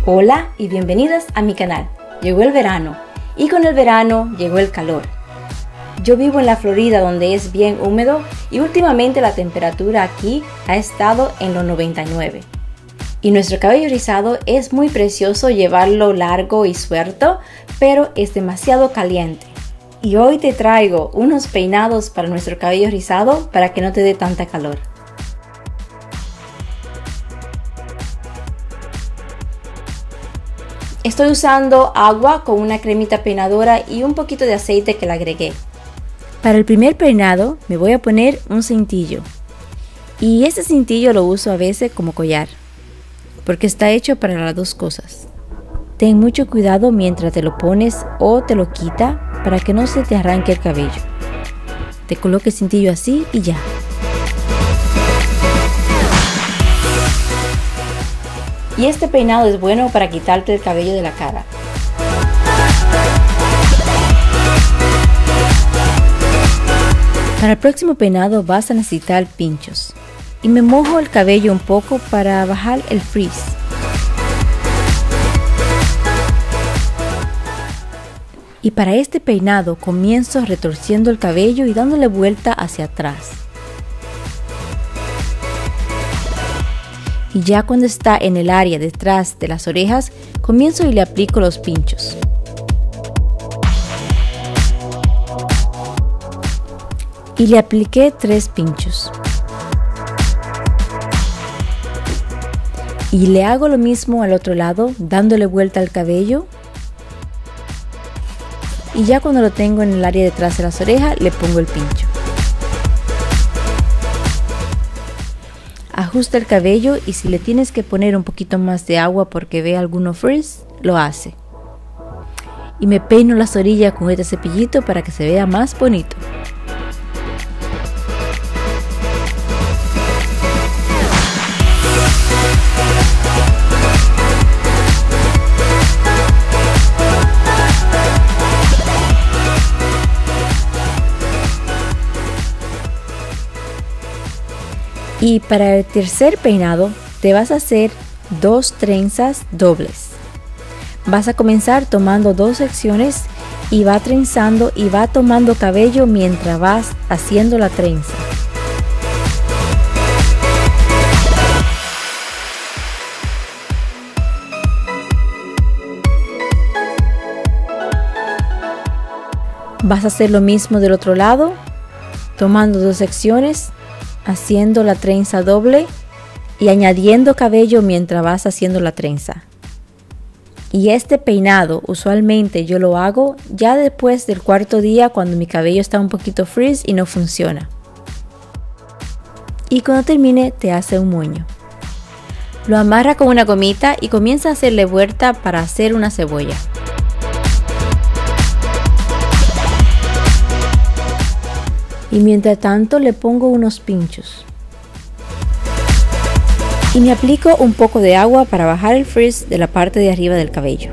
Hola y bienvenidas a mi canal. Llegó el verano y con el verano llegó el calor. Yo vivo en la Florida donde es bien húmedo y últimamente la temperatura aquí ha estado en los 99. Y nuestro cabello rizado es muy precioso llevarlo largo y suelto, pero es demasiado caliente. Y hoy te traigo unos peinados para nuestro cabello rizado para que no te dé tanta calor. Estoy usando agua con una cremita peinadora y un poquito de aceite que le agregué. Para el primer peinado me voy a poner un cintillo. Y este cintillo lo uso a veces como collar, porque está hecho para las dos cosas. Ten mucho cuidado mientras te lo pones o te lo quita para que no se te arranque el cabello. Te coloque el cintillo así y ya. Y este peinado es bueno para quitarte el cabello de la cara. Para el próximo peinado vas a necesitar pinchos. Y me mojo el cabello un poco para bajar el frizz. Y para este peinado comienzo retorciendo el cabello y dándole vuelta hacia atrás. Y ya cuando está en el área detrás de las orejas, comienzo y le aplico los pinchos. Y le apliqué 3 pinchos. Y le hago lo mismo al otro lado, dándole vuelta al cabello. Y ya cuando lo tengo en el área detrás de las orejas, le pongo el pincho. Ajusta el cabello y si le tienes que poner un poquito más de agua porque ve alguno frizz, lo hace. Y me peino las orillas con este cepillito para que se vea más bonito. Y para el tercer peinado te vas a hacer 2 trenzas dobles. Vas a comenzar tomando 2 secciones y va trenzando y va tomando cabello mientras vas haciendo la trenza. Vas a hacer lo mismo del otro lado, tomando 2 secciones, haciendo la trenza doble y añadiendo cabello mientras vas haciendo la trenza. Y este peinado usualmente yo lo hago ya después del 4.º día cuando mi cabello está un poquito frizz y no funciona. Y cuando termine te hace un moño. Lo amarra con una gomita y comienza a hacerle vuelta para hacer una cebolla. Y mientras tanto le pongo unos pinchos. Y me aplico un poco de agua para bajar el frizz de la parte de arriba del cabello.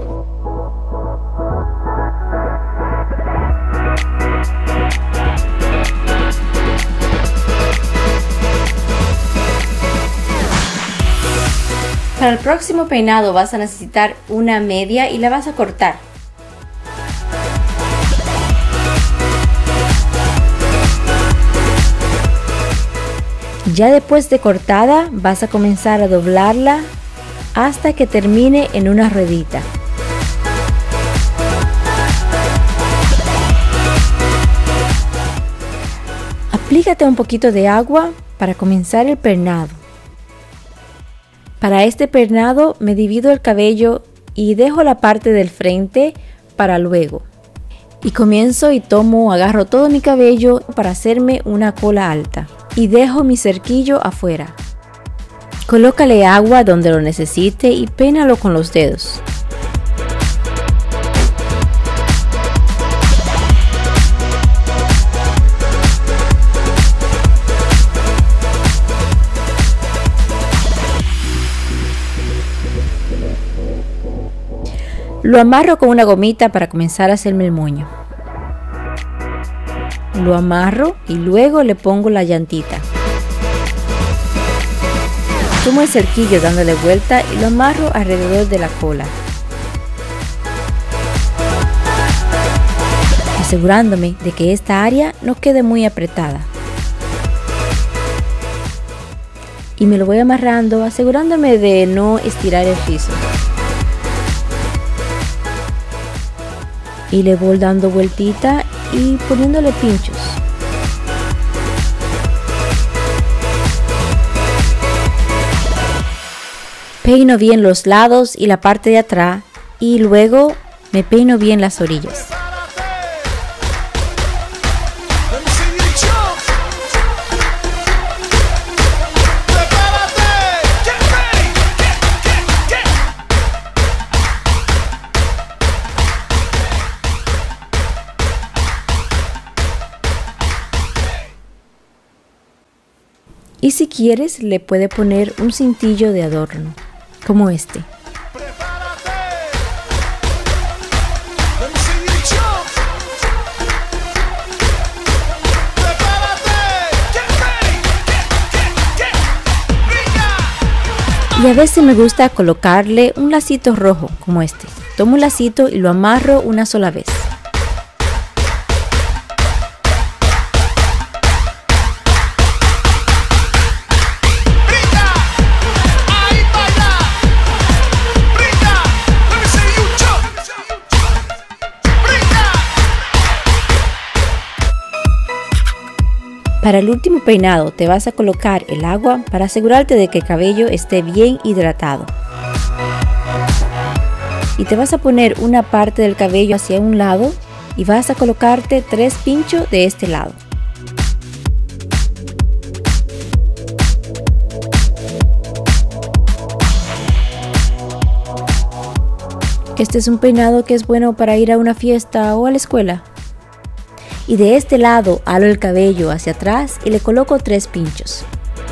Para el próximo peinado vas a necesitar una media y la vas a cortar. Ya después de cortada vas a comenzar a doblarla hasta que termine en una ruedita. Aplícate un poquito de agua para comenzar el peinado. Para este peinado me divido el cabello y dejo la parte del frente para luego. Y comienzo y agarro todo mi cabello para hacerme una cola alta. Y dejo mi cerquillo afuera. Colócale agua donde lo necesite y peínalo con los dedos. Lo amarro con una gomita para comenzar a hacerme el moño. Lo amarro y luego le pongo la llantita. Tomo el cerquillo dándole vuelta y lo amarro alrededor de la cola, asegurándome de que esta área no quede muy apretada. Y me lo voy amarrando, asegurándome de no estirar el rizo. Y le voy dando vueltita y poniéndole pinchos. Peino bien los lados y la parte de atrás y luego me peino bien las orillas. Y si quieres, le puede poner un cintillo de adorno, como este. Y a veces me gusta colocarle un lacito rojo, como este. Tomo un lacito y lo amarro una sola vez. Para el último peinado te vas a colocar el agua para asegurarte de que el cabello esté bien hidratado. Y te vas a poner una parte del cabello hacia un lado y vas a colocarte 3 pinchos de este lado. Este es un peinado que es bueno para ir a una fiesta o a la escuela. Y de este lado halo el cabello hacia atrás y le coloco 3 pinchos.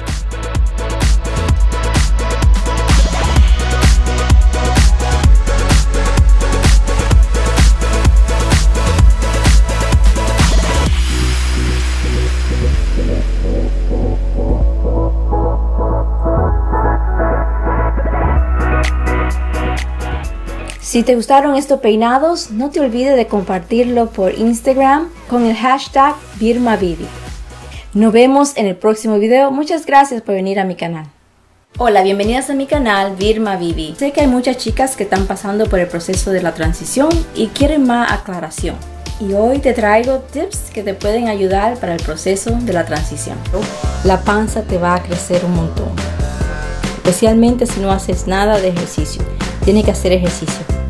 Si te gustaron estos peinados, no te olvides de compartirlo por Instagram con el hashtag BirmaVivi. Nos vemos en el próximo video. Muchas gracias por venir a mi canal. Hola, bienvenidas a mi canal BirmaVivi. Sé que hay muchas chicas que están pasando por el proceso de la transición y quieren más aclaración. Y hoy te traigo tips que te pueden ayudar para el proceso de la transición. La panza te va a crecer un montón, especialmente si no haces nada de ejercicio. Tienes que hacer ejercicio.